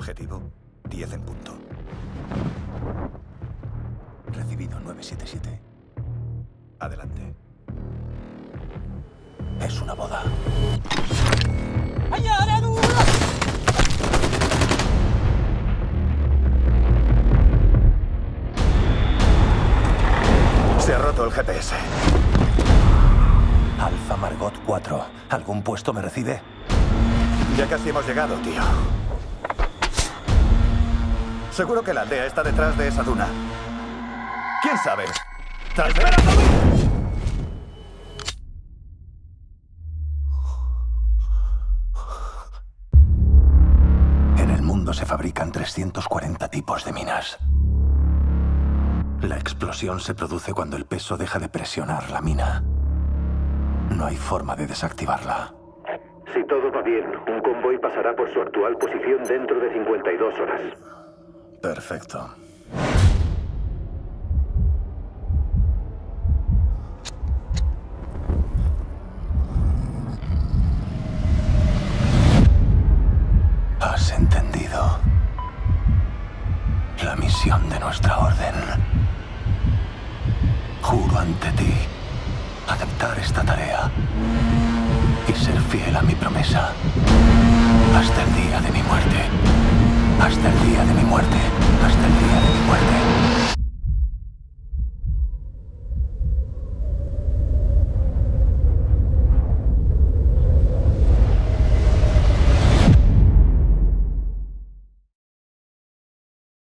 Objetivo, 10 en punto. Recibido 977. Adelante. Es una boda. Se ha roto el GPS. Alfa Margot 4. ¿Algún puesto me recibe? Ya casi hemos llegado, tío. Seguro que la aldea está detrás de esa duna. ¿Quién sabe? ¡Tal vez! En el mundo se fabrican 340 tipos de minas. La explosión se produce cuando el peso deja de presionar la mina. No hay forma de desactivarla. Si todo va bien, un convoy pasará por su actual posición dentro de 52 horas. Perfecto. ¿Has entendido? La misión de nuestra orden. Juro ante ti aceptar esta tarea y ser fiel a mi promesa hasta el día de mi muerte. Hasta el día de mi muerte.